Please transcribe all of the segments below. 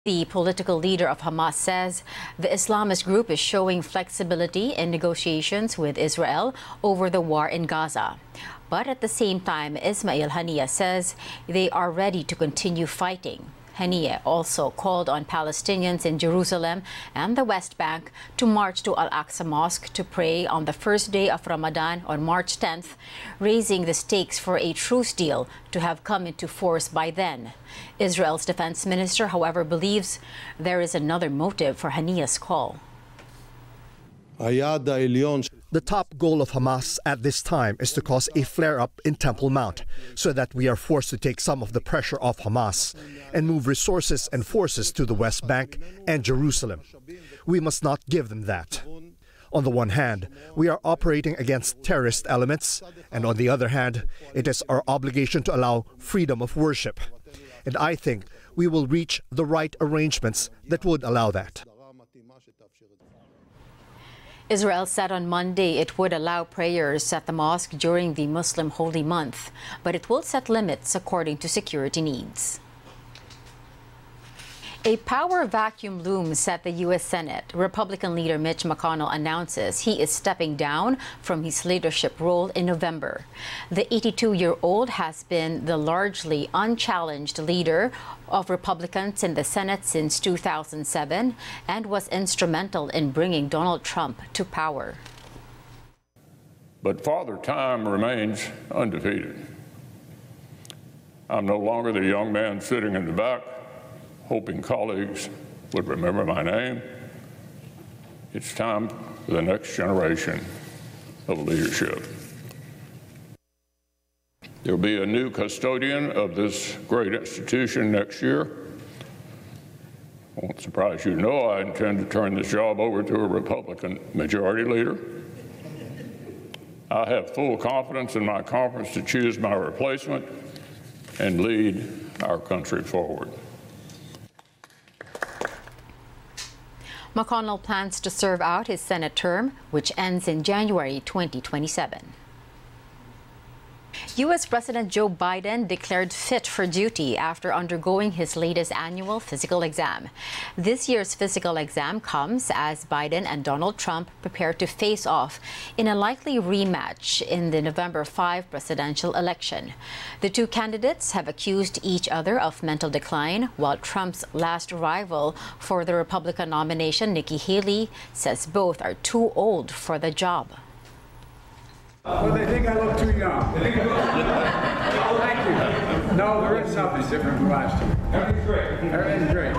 The political leader of Hamas says the Islamist group is showing flexibility in negotiations with Israel over the war in Gaza. But at the same time, Ismail Haniyeh says they are ready to continue fighting. Haniyeh also called on Palestinians in Jerusalem and the West Bank to march to Al-Aqsa Mosque to pray on the first day of Ramadan on March 10th, raising the stakes for a truce deal to have come into force by then. Israel's defense minister, however, believes there is another motive for Haniyeh's call. The top goal of Hamas at this time is to cause a flare-up in Temple Mount so that we are forced to take some of the pressure off Hamas and move resources and forces to the West Bank and Jerusalem. We must not give them that. On the one hand, we are operating against terrorist elements, and on the other hand, it is our obligation to allow freedom of worship. And I think we will reach the right arrangements that would allow that. Israel said on Monday it would allow prayers at the mosque during the Muslim holy month, but it will set limits according to security needs. A power vacuum looms at the U.S. Senate. Republican leader Mitch McConnell announces he is stepping down from his leadership role in November. The 82-year-old has been the largely unchallenged leader of Republicans in the Senate since 2007 and was instrumental in bringing Donald Trump to power. But Father Time remains undefeated. I'm no longer the young man sitting in the back, hoping colleagues would remember my name. It's time for the next generation of leadership. There'll be a new custodian of this great institution next year. I won't surprise you to know I intend to turn this job over to a Republican majority leader. I have full confidence in my conference to choose my replacement and lead our country forward. McConnell plans to serve out his Senate term, which ends in January 2027. U.S. President Joe Biden declared fit for duty after undergoing his latest annual physical exam. This year's physical exam comes as Biden and Donald Trump prepare to face off in a likely rematch in the November 5 presidential election. The two candidates have accused each other of mental decline, while Trump's last rival for the Republican nomination, Nikki Haley, says both are too old for the job. Well, they think I look too young. Thank you. No, there is something different from last year. Everything's great. Everything's great.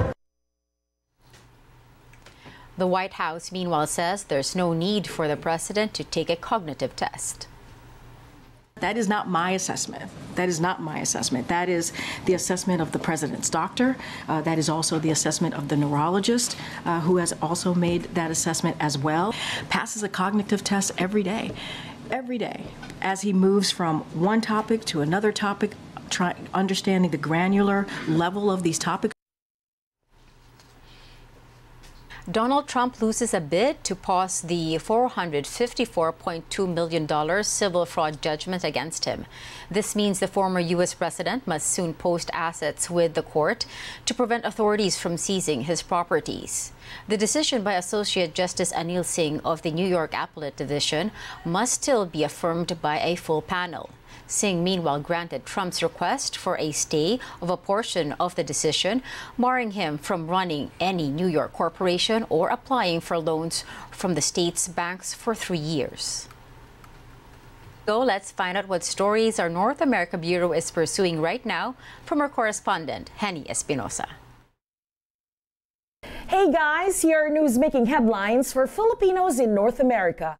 The White House, meanwhile, says there's no need for the president to take a cognitive test. That is not my assessment. That is not my assessment. That is the assessment of the president's doctor. That is also the assessment of the neurologist, who has also made that assessment as well. Passes a cognitive test every day, as he moves from one topic to another topic, understanding the granular level of these topics. Donald Trump loses a bid to pause the $454.2 million civil fraud judgment against him. This means the former U.S. president must soon post assets with the court to prevent authorities from seizing his properties. The decision by Associate Justice Anil Singh of the New York Appellate Division must still be affirmed by a full panel. Singh, meanwhile, granted Trump's request for a stay of a portion of the decision, barring him from running any New York corporation or applying for loans from the state's banks for 3 years. So let's find out what stories our North America Bureau is pursuing right now from our correspondent, Henny Espinosa. Hey guys, here are news making headlines for Filipinos in North America.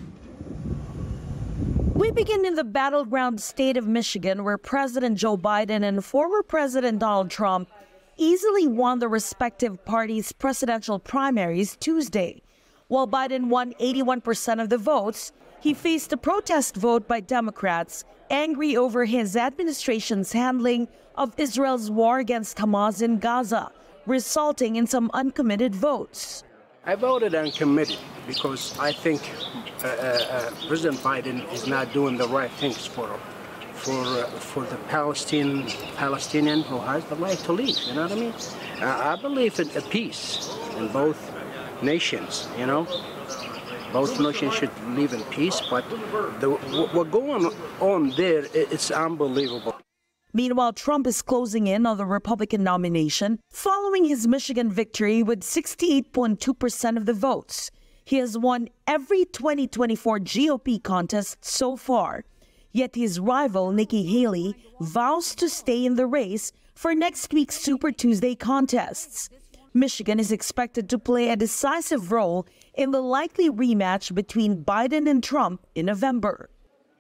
We begin in the battleground state of Michigan, where President Joe Biden and former President Donald Trump easily won the respective parties' presidential primaries Tuesday. While Biden won 81% of the votes, he faced a protest vote by Democrats, angry over his administration's handling of Israel's war against Hamas in Gaza, resulting in some uncommitted votes. I voted uncommitted because I think President Biden is not doing the right things for for the Palestinian who has the right to leave. You know what I mean? I believe in a peace in both nations. You know, both nations should live in peace. But what's going on there, it's unbelievable. Meanwhile, Trump is closing in on the Republican nomination following his Michigan victory with 68.2% of the votes. He has won every 2024 GOP contest so far. Yet his rival, Nikki Haley, vows to stay in the race for next week's Super Tuesday contests. Michigan is expected to play a decisive role in the likely rematch between Biden and Trump in November.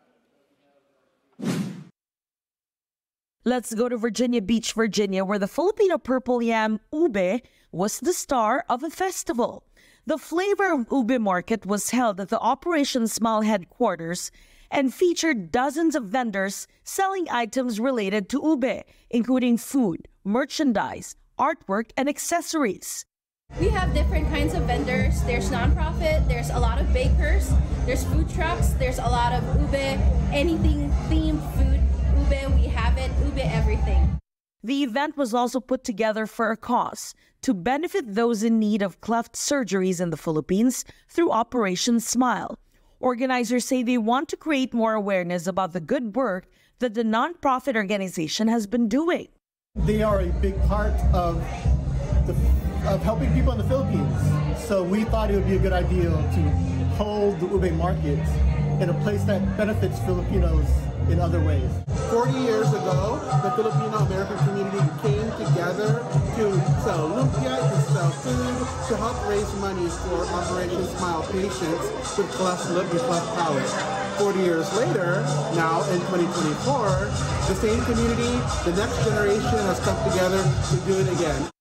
Let's go to Virginia Beach, Virginia, where the Filipino purple yam ube was the star of a festival. The Flavor of Ube Market was held at the Operation Smile headquarters and featured dozens of vendors selling items related to ube, including food, merchandise, artwork, and accessories. We have different kinds of vendors. There's nonprofit, there's a lot of bakers, there's food trucks, there's a lot of ube, anything themed food, ube, we have it, ube everything. The event was also put together for a cause to benefit those in need of cleft surgeries in the Philippines through Operation Smile. Organizers say they want to create more awareness about the good work that the nonprofit organization has been doing. They are a big part of helping people in the Philippines. So we thought it would be a good idea to hold the ube market in a place that benefits Filipinos in other ways. 40 years ago, the Filipino-American community came together to sell lumpia, to sell food, to help raise money for Operation Smile patients with cleft lip and cleft palate. 40 years later, now in 2024, the same community, the next generation has come together to do it again.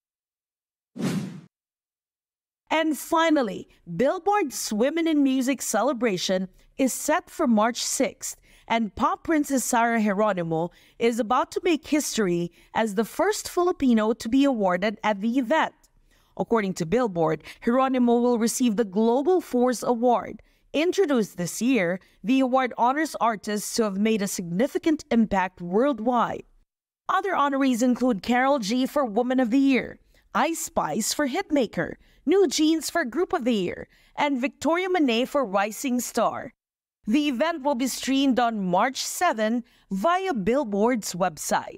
And finally, Billboard's Women in Music celebration is set for March 6th, and pop princess Sarah Geronimo is about to make history as the first Filipino to be awarded at the event. According to Billboard, Geronimo will receive the Global Force Award. Introduced this year, the award honors artists who have made a significant impact worldwide. Other honorees include Karol G for Woman of the Year, Ice Spice for Hitmaker, New Jeans for Group of the Year, and Victoria Monet for Rising Star. The event will be streamed on March 7 via Billboard's website.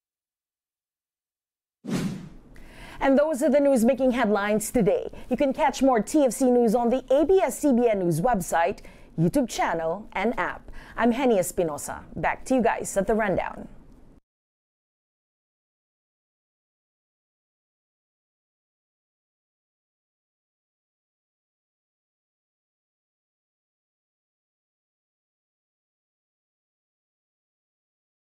And those are the news making headlines today. You can catch more TFC News on the ABS-CBN News website, YouTube channel, and app. I'm Henia Espinosa. Back to you guys at the Rundown.